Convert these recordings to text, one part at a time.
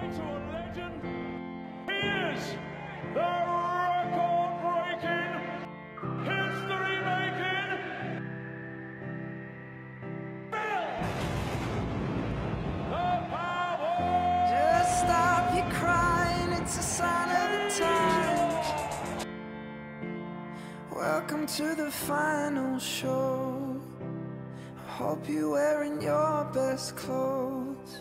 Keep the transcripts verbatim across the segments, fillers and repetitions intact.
to a legend. He is the record-breaking, history-making Phil the Power. Just stop your crying, it's a sign of the times. Welcome to the final show. I hope you're wearing your best clothes.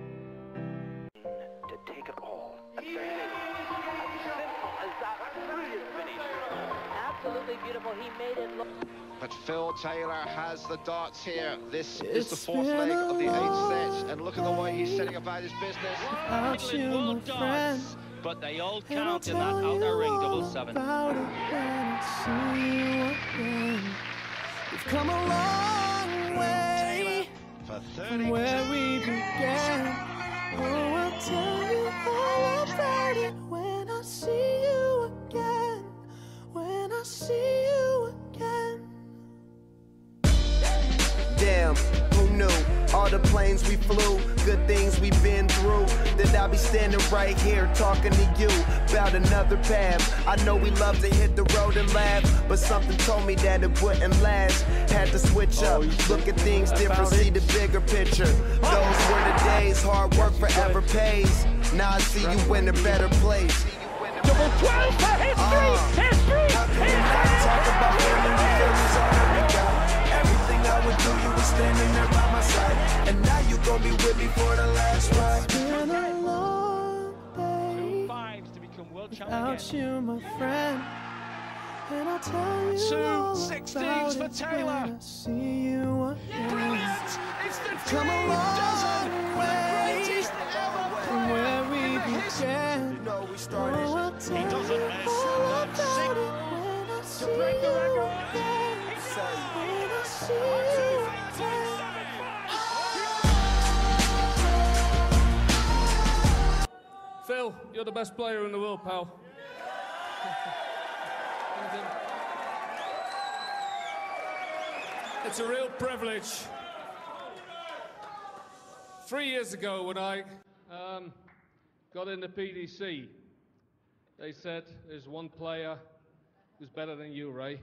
To take it all. A thirty minutes. Simple as that. Brilliant finish. Absolutely beautiful. He made it look. But Phil Taylor has the darts here. This It's is the fourth been leg a of the eighth long set, and look at the way he's setting about his business. Without you, my friend, but they all and I'll count in that tell outer you ring all double seven. about it when I see you again. We've come a long way For from where we began. Oh, I'll tell you all about it when I see you again. When I see you again. Damn, who knew? All the planes we flew, good things we've been through. That I'll be standing right here talking to you about another path. I know we love to hit the road and laugh, but something told me that it wouldn't last. Had to switch up, look at things different, see the bigger picture. Those were the days, hard work forever pays. Now I see you in a better place. Double twelve for history! Uh, history! How can we not talk about feeling the feelings all that we got? Everything I would do, you were standing there by my side, and now you gon' be with me for the last ride. It's been a long day Fives to become world champion without again. you, my friend, and I'll tell you Two all sixteens about for it Taylor. when I see you again. Brilliant! It's the Come a dream long dozen. way The greatest ever from where we player in history. began. You know we Oh, started. I'll tell you doesn't miss. all about it when I see you break the record. again. Say, When I see you again. Phil, you're the best player in the world, pal. It's a real privilege. Three years ago, when I um, got into P D C, they said there's one player who's better than you, Ray.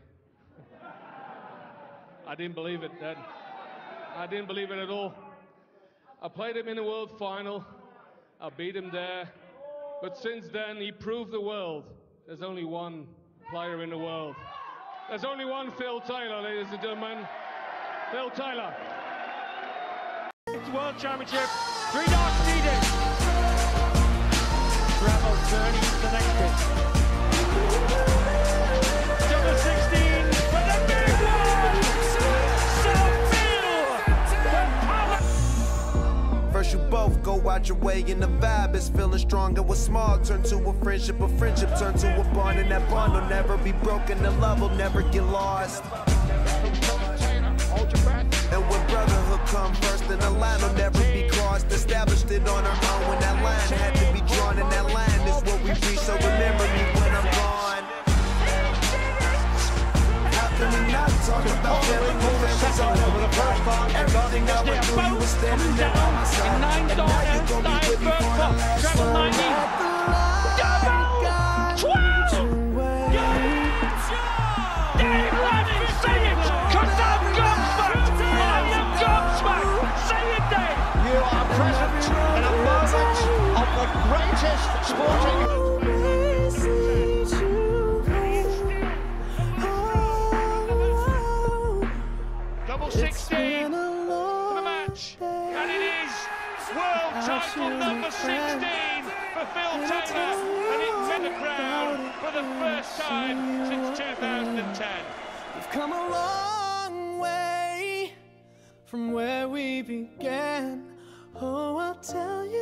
I didn't believe it then. I didn't believe it at all. I played him in the world final. I beat him there. But since then, he proved the world there's only one player in the world. There's only one Phil Taylor, ladies and gentlemen. Phil Taylor. It's World Championship. Three darts needed. Bravo thirty to the next bit. Double sixteen for the big one. So Phil. first you both go out your way, and the vibe is feeling stronger. What's small turn to a friendship, a friendship turn to a bond, and that bond will never be broken. The love will never get lost. And when brotherhood come first, then the line will never be crossed. Established it on our own when that line had to be drawn, and that line is what we reach. So remember me when I'm gone. How can we not talk about feeling the feelings all that we got? Everything I would do, you were standing there by my side, and now you gon' be with me for the last ride. Dave Lanning, say it! Cause I'm gobsmacked! I am gobsmacked! Say it, Dave! You are present in a moment of the greatest sporting. Double sixteen for the match, and it is world title number sixteen for Phil Taylor, and it win the crown for the first time since two thousand ten. We've come a long way from where we began. Oh, I'll tell you